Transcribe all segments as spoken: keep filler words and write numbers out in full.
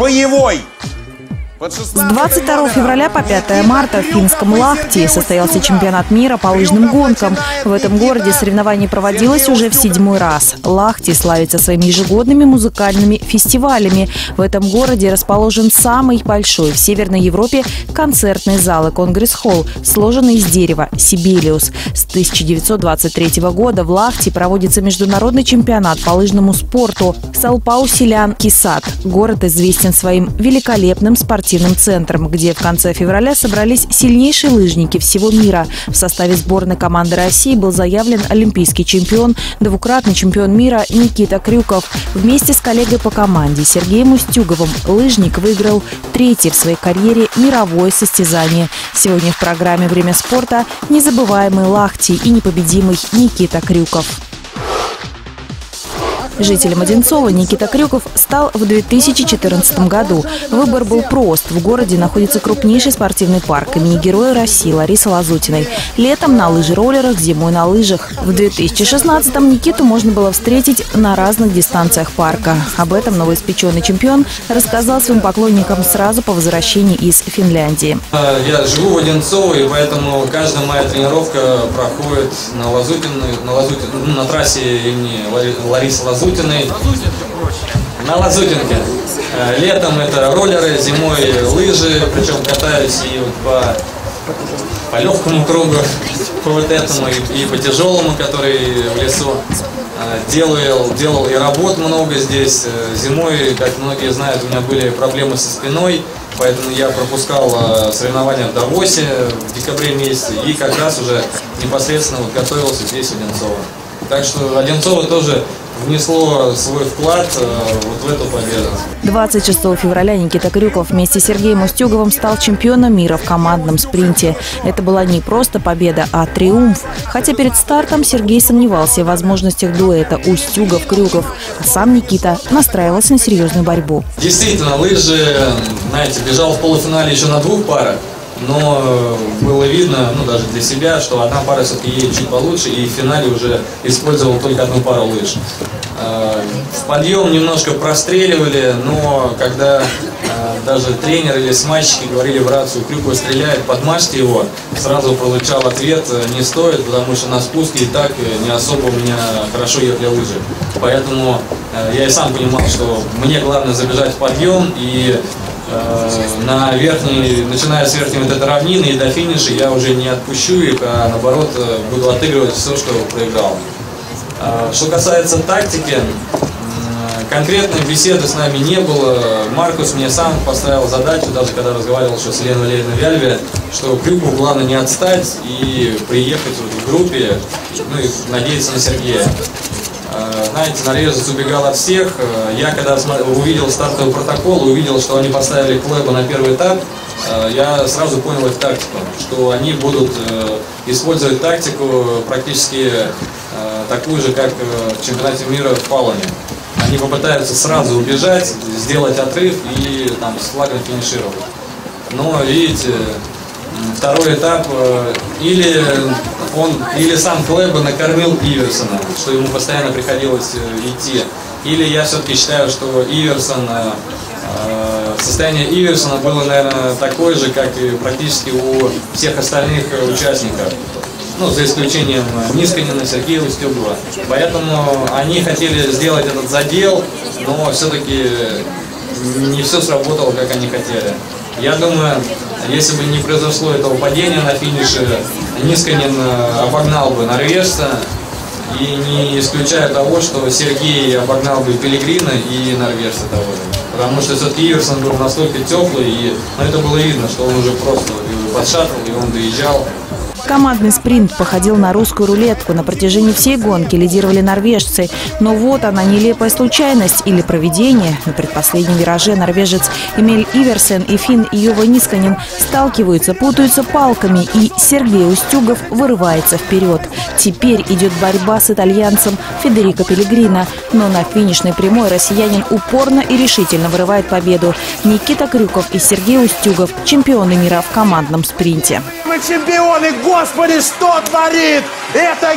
боевой. С двадцать второго февраля по пятое марта в финском Лахти состоялся чемпионат мира по лыжным гонкам. В этом городе соревнование проводилось уже в седьмой раз. Лахти славится своими ежегодными музыкальными фестивалями. В этом городе расположен самый большой в Северной Европе концертный зал и конгресс-холл, сложенный из дерева «Сибелиус». С тысяча девятьсот двадцать третьего года в Лахти проводится международный чемпионат по лыжному спорту Салпау-Силян-Кисат. Город известен своим великолепным спортивным центром, где в конце февраля собрались сильнейшие лыжники всего мира. В составе сборной команды России был заявлен олимпийский чемпион, двукратный чемпион мира Никита Крюков. Вместе с коллегой по команде Сергеем Устюговым лыжник выиграл третье в своей карьере мировое состязание. Сегодня в программе «Время спорта» незабываемый Лахти и непобедимый Никита Крюков. Жителем Одинцова Никита Крюков стал в две тысячи четырнадцатом году. Выбор был прост. В городе находится крупнейший спортивный парк имени Героя России Ларисы Лазутиной. Летом на лыжероллерах, зимой на лыжах. В две тысячи шестнадцатом Никиту можно было встретить на разных дистанциях парка. Об этом новоиспеченный чемпион рассказал своим поклонникам сразу по возвращении из Финляндии. Я живу в Одинцово, и поэтому каждая моя тренировка проходит на Лазутиной, на, Лазутиной, на трассе имени Ларисы Лазутиной. На Лазутинке. Летом это роллеры, зимой лыжи, причем катаюсь и вот по, по легкому кругу, по вот этому и, и по тяжелому, который в лесу. Делал, делал и работ много здесь. Зимой, как многие знают, у меня были проблемы со спиной, поэтому я пропускал соревнования в Давосе в декабре месяце и как раз уже непосредственно вот готовился здесь, в Одинцово. Так что Одинцово тоже внесло свой вклад э, вот в эту победу. двадцать шестого февраля Никита Крюков вместе с Сергеем Устюговым стал чемпионом мира в командном спринте. Это была не просто победа, а триумф. Хотя перед стартом Сергей сомневался в возможностях дуэта Устюгов-Крюков, а сам Никита настраивался на серьезную борьбу. Действительно, лыжи, знаете, бежал в полуфинале еще на двух парах. Но было видно, ну даже для себя, что одна пара все-таки едет чуть получше, и в финале уже использовал только одну пару лыж. В подъем немножко простреливали, но когда даже тренер или смачки говорили в рацию: Крюков стреляет, подмажьте его, сразу получал ответ: не стоит, потому что на спуске и так не особо у меня хорошо ехали лыжи. Поэтому я и сам понимал, что мне главное забежать в подъем, и на верхней, начиная с верхней вот этой равнины и до финиша я уже не отпущу их, а наоборот буду отыгрывать все, что проиграл. Что касается тактики, конкретной беседы с нами не было. Маркус мне сам поставил задачу, даже когда разговаривал еще с Еленой Валерьевной Вяльве, что Крюкову главное не отстать и приехать вот в группе, ну и надеяться на Сергея. Знаете, норвежец убегал от всех. Я когда увидел стартовый протокол, увидел, что они поставили Клэба на первый этап, я сразу понял их тактику, что они будут использовать тактику практически такую же, как в чемпионате мира в Палоне. Они попытаются сразу убежать, сделать отрыв и там с флагом финишировать. Но видите, второй этап, или он, или сам Клэба накормил Иверсона, что ему постоянно приходилось идти, или я все-таки считаю, что Иверсон, состояние Иверсона было, наверное, такое же, как и практически у всех остальных участников, ну, за исключением Нисканина, Сергея Устюгова. Поэтому они хотели сделать этот задел, но все-таки не все сработало, как они хотели. Я думаю, если бы не произошло этого падения на финише, Нисканин обогнал бы норвежца, и не исключая того, что Сергей обогнал бы Пелегрина и норвежца того же. Потому что все-таки Иверсон был настолько теплый, и ну, это было видно, что он уже просто подшатывал, и он доезжал. Командный спринт походил на русскую рулетку. На протяжении всей гонки лидировали норвежцы. Но вот она, нелепая случайность или провидение. На предпоследнем вираже норвежец Эмиль Иверсен и финн Юва Нисканин сталкиваются, путаются палками, и Сергей Устюгов вырывается вперед. Теперь идет борьба с итальянцем Федерико Пелегрино. Но на финишной прямой россиянин упорно и решительно вырывает победу. Никита Крюков и Сергей Устюгов – чемпионы мира в командном спринте. Мы чемпионы, Господи, что творит? Это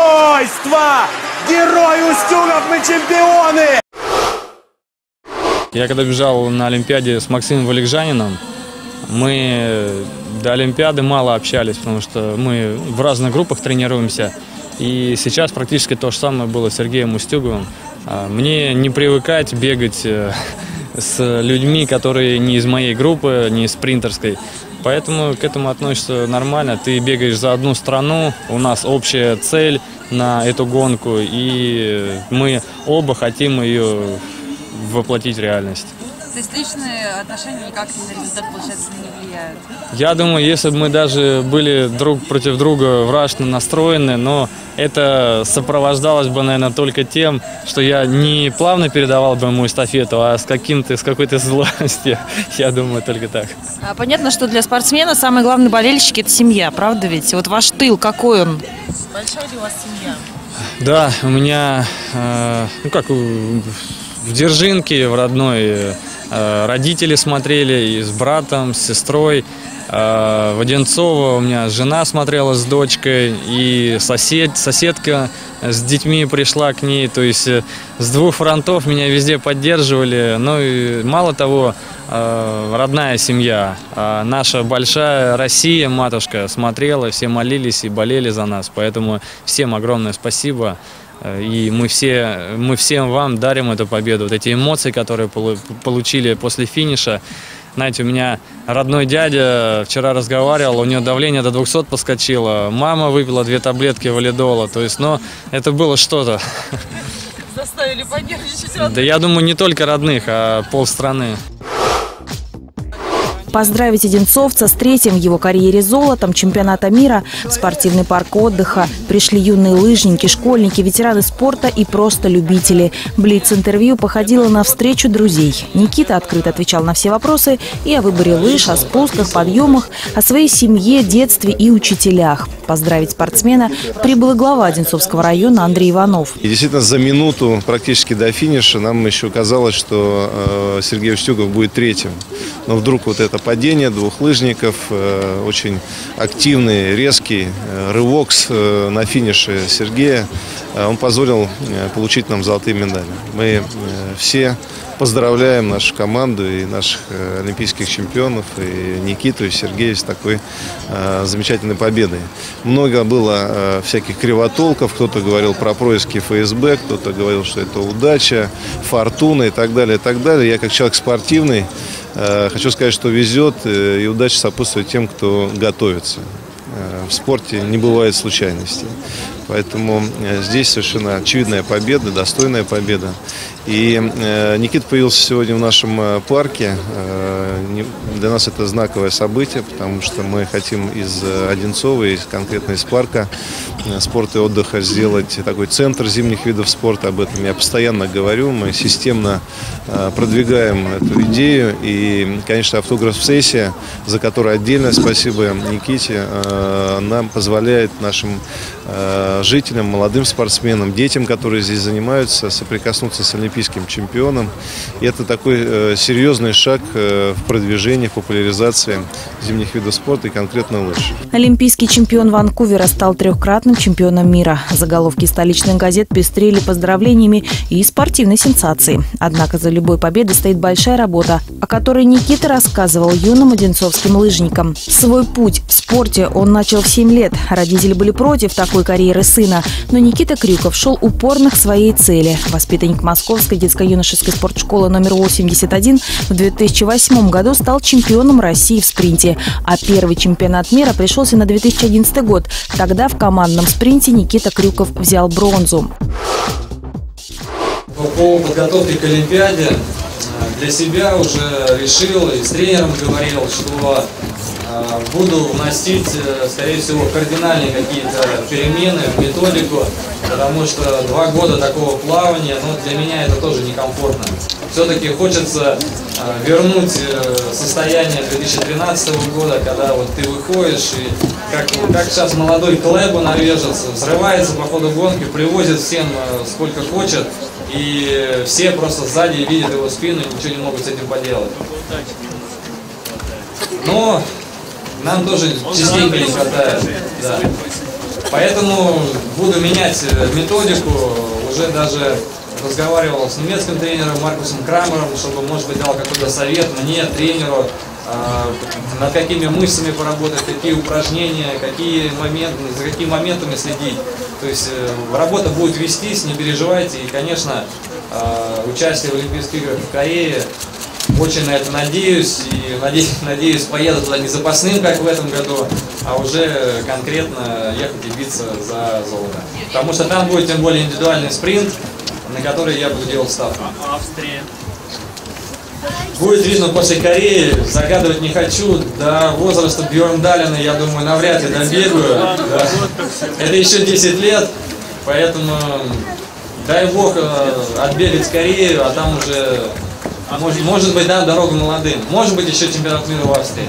геройство! Герой Устюгов, мы чемпионы! Я когда бежал на Олимпиаде с Максимом Валикжанином, мы до Олимпиады мало общались, потому что мы в разных группах тренируемся. И сейчас практически то же самое было с Сергеем Устюговым. Мне не привыкать бегать с людьми, которые не из моей группы, не из спринтерской. Поэтому к этому относишься нормально. Ты бегаешь за одну страну, у нас общая цель на эту гонку, и мы оба хотим ее воплотить в реальность. То есть личные отношения никак на результат, получается, не влияют? Я думаю, если бы мы даже были друг против друга враждебно настроены, но это сопровождалось бы, наверное, только тем, что я не плавно передавал бы ему эстафету, а с каким-то, с какой-то злостью. Я думаю, только так. А понятно, что для спортсмена самый главный болельщик – это семья, правда ведь? Вот ваш тыл, какой он? Большая ли у вас семья? Да, у меня, э, ну как, в Дзержинке, в родной, родители смотрели и с братом, с сестрой. В Одинцово у меня жена смотрела с дочкой, и сосед, соседка с детьми пришла к ней. То есть с двух фронтов меня везде поддерживали. Ну и мало того, родная семья, наша большая Россия, матушка, смотрела, все молились и болели за нас. Поэтому всем огромное спасибо. И мы, все, мы всем вам дарим эту победу. Вот эти эмоции, которые получили после финиша. Знаете, у меня родной дядя вчера разговаривал, у него давление до двухсот подскочило. Мама выпила две таблетки валидола. То есть, ну, это было что-то. Заставили понервничать родных. Да я думаю, не только родных, а полстраны. Поздравить одинцовца с третьим в его карьере золотом чемпионата мира в спортивный парк отдыха пришли юные лыжники, школьники, ветераны спорта и просто любители. Блиц-интервью походило на встречу друзей. Никита открыто отвечал на все вопросы и о выборе лыж, о спусках, подъемах, о своей семье, детстве и учителях. Поздравить спортсмена прибыл и глава Одинцовского района Андрей Иванов. И действительно, за минуту практически до финиша нам еще казалось, что э, Сергей Устюгов будет третьим. Но вдруг вот это падение двух лыжников, э, очень активный, резкий э, рывок с, э, на финише Сергея, э, он позволил э, получить нам золотые медали. Мы э, все поздравляем нашу команду и наших э, олимпийских чемпионов, и Никиту, и Сергея с такой э, замечательной победой. Много было э, всяких кривотолков, кто-то говорил про происки эф эс бэ, кто-то говорил, что это удача, фортуна и так далее, и так далее. Я как человек спортивный э, хочу сказать, что везет, э, и удача сопутствует тем, кто готовится. Э, в спорте не бывает случайностей. Поэтому э, здесь совершенно очевидная победа, достойная победа. И э, Никита появился сегодня в нашем э, парке. Э, не, для нас это знаковое событие, потому что мы хотим из э, Одинцова, из, конкретно из парка э, спорта и отдыха сделать такой центр зимних видов спорта. Об этом я постоянно говорю. Мы системно э, продвигаем эту идею. И, конечно, автограф-сессия, за которую отдельное спасибо Никите, э, нам позволяет нашим э, жителям, молодым спортсменам, детям, которые здесь занимаются, соприкоснуться с олимпийским чемпионом. И это такой э, серьезный шаг э, в продвижении, в популяризации зимних видов спорта и конкретно лыж. Олимпийский чемпион Ванкувера стал трехкратным чемпионом мира. Заголовки столичных газет пестрели поздравлениями и спортивной сенсацией. Однако за любой победой стоит большая работа, о которой Никита рассказывал юным одинцовским лыжникам. Свой путь в спорте он начал в семь лет. Родители были против такой карьеры сына, но Никита Крюков шел упорно к своей цели. Воспитанник Московской детско-юношеской спортшколы номер восемьдесят один в две тысячи восьмом году стал чемпионом России в спринте, а первый чемпионат мира пришелся на две тысячи одиннадцатый год. Тогда в командном спринте Никита Крюков взял бронзу. По подготовке к Олимпиаде для себя уже решил и с тренером говорил, что буду вносить, скорее всего, кардинальные какие-то перемены в методику, потому что два года такого плавания, ну, для меня это тоже некомфортно. Все-таки хочется вернуть состояние две тысячи тринадцатого года, когда вот ты выходишь и как, как сейчас молодой Клэбо, норвежец, взрывается по ходу гонки, привозит всем сколько хочет, и все просто сзади видят его спину и ничего не могут с этим поделать. Но нам тоже частенько не хватает. Да. Поэтому буду менять методику, уже даже разговаривал с немецким тренером Маркусом Крамером, чтобы, может быть, дал какой-то совет мне, тренеру, над какими мышцами поработать, какие упражнения, какие моменты, за какими моментами следить. То есть работа будет вестись, не переживайте. И, конечно, участие в Олимпийских играх в Корее, очень на это надеюсь. И надеюсь, надеюсь, поеду туда не запасным, как в этом году, а уже конкретно ехать и биться за золото. Потому что там будет тем более индивидуальный спринт, на который я буду делать ставку. А Австрия? Будет видно после Кореи, загадывать не хочу. До возраста Бьорндалена, я думаю, навряд ли добегаю. Да. Это еще десять лет, поэтому дай бог отбегать Корею, а там уже, может, может быть, да, дорога молодым. Может быть, еще чемпионат мира в Австрии.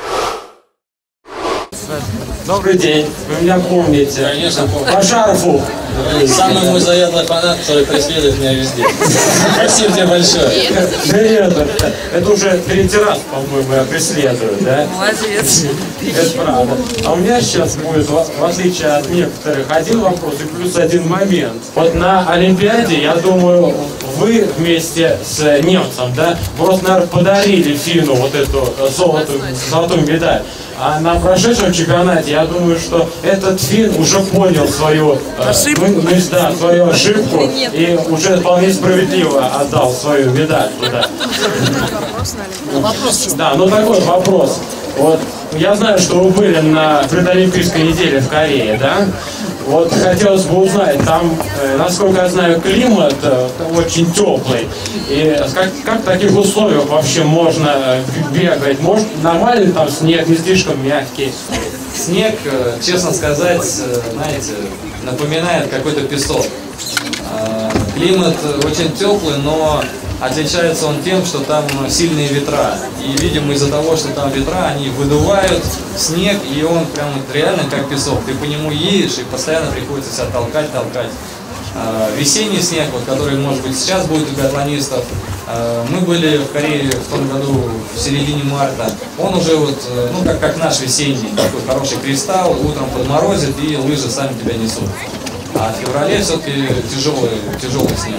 Добрый день, вы меня помните? Конечно, помню. По шарфу. Самый мой заветный фанат, который преследует меня везде. Спасибо тебе большое. Да это, это уже третий раз, по-моему, преследуют, да? Молодец. Это правда. А у меня сейчас будет, в отличие от некоторых, один вопрос и плюс один момент. Вот на Олимпиаде, я думаю, вы вместе с немцем, да, просто, наверное, подарили Финну вот эту золотую, золотую медаль. А на прошедшем чемпионате, я думаю, что этот финн уже понял свою ошибку, ну, да, свою ошибку и уже вполне справедливо отдал свою медаль туда. Да, ну такой вопрос. Вот я знаю, что вы были на предолимпийской неделе в Корее, да? Вот хотелось бы узнать, там, насколько я знаю, климат очень теплый. И как, как в таких условиях вообще можно бегать? Может, нормальный там снег, не слишком мягкий? Снег, честно сказать, знаете, напоминает какой-то песок. Климат очень теплый, но отличается он тем, что там сильные ветра. И, видимо, из-за того, что там ветра, они выдувают снег, и он прям реально как песок. Ты по нему едешь, и постоянно приходится себя толкать, толкать. Весенний снег, вот, который, может быть, сейчас будет у биатлонистов. Мы были в Корее в том году в середине марта. Он уже вот, ну, как, как наш весенний, такой хороший кристалл, утром подморозит, и лыжи сами тебя несут. А в феврале все-таки тяжелый, тяжелый снег.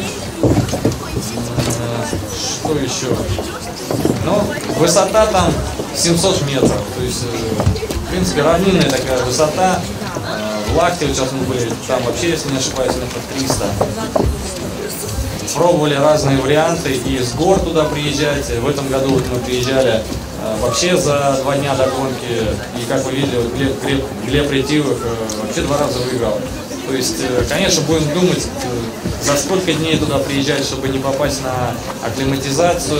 Что еще? Ну, высота там семьсот метров. То есть, в принципе, равнинная такая высота. В Лахте, вот сейчас мы были, там вообще, если не ошибаюсь, метров триста. Пробовали разные варианты, и с гор туда приезжать. В этом году вот мы приезжали вообще за два дня до гонки. И, как вы видели, вот Глеб, Глеб, Глеб Ретивых вообще два раза выиграл. То есть, конечно, будем думать, за сколько дней туда приезжать, чтобы не попасть на акклиматизацию.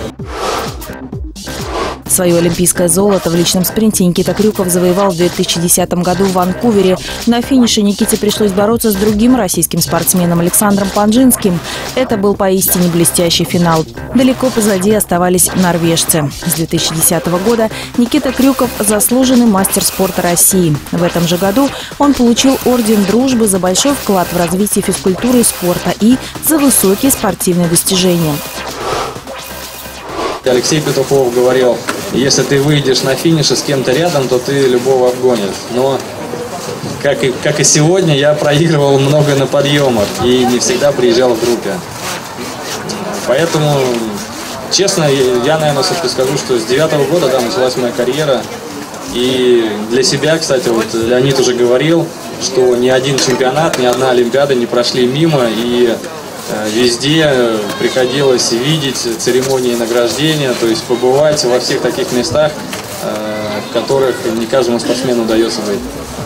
Свое олимпийское золото в личном спринте Никита Крюков завоевал в две тысячи десятом году в Ванкувере. На финише Никите пришлось бороться с другим российским спортсменом Александром Панжинским. Это был поистине блестящий финал. Далеко позади оставались норвежцы. С две тысячи десятого года Никита Крюков – заслуженный мастер спорта России. В этом же году он получил орден дружбы за большой вклад в развитие физкультуры и спорта и за высокие спортивные достижения. Алексей Петухов говорил, если ты выйдешь на финише с кем-то рядом, то ты любого обгонишь. Но, как и, как и сегодня, я проигрывал много на подъемах и не всегда приезжал в группе. Поэтому, честно, я, наверное, все-таки скажу, что с девятого года, да, началась моя карьера. И для себя, кстати, вот Леонид уже говорил, что ни один чемпионат, ни одна Олимпиада не прошли мимо. И везде приходилось видеть церемонии награждения, то есть побывать во всех таких местах, в которых не каждому спортсмену удается быть.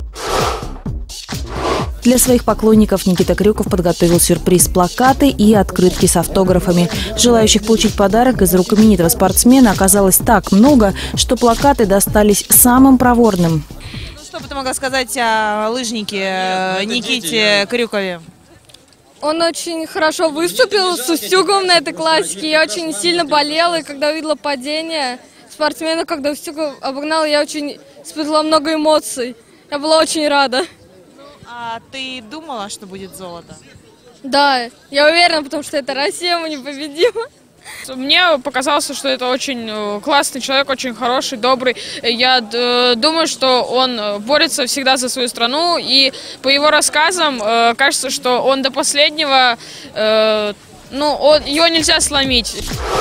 Для своих поклонников Никита Крюков подготовил сюрприз – плакаты и открытки с автографами. Желающих получить подарок из рук именитого спортсмена оказалось так много, что плакаты достались самым проворным. Ну, что бы ты могла сказать о лыжнике Никите Крюкове? Он очень хорошо выступил с Устюговым на этой классике. Я очень сильно болела, и когда увидела падение спортсмена, когда Устюгов обогнал, я очень испытывала много эмоций. Я была очень рада. А ты думала, что будет золото? Да, я уверена, потому что это Россия, мы непобедима. Мне показалось, что это очень классный человек, очень хороший, добрый. Я думаю, что он борется всегда за свою страну, и по его рассказам кажется, что он до последнего, ну, он, его нельзя сломить.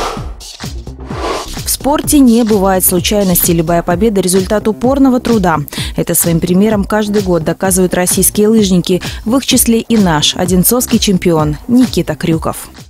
В спорте не бывает случайностей. Любая победа – результат упорного труда. Это своим примером каждый год доказывают российские лыжники. В их числе и наш одинцовский чемпион Никита Крюков.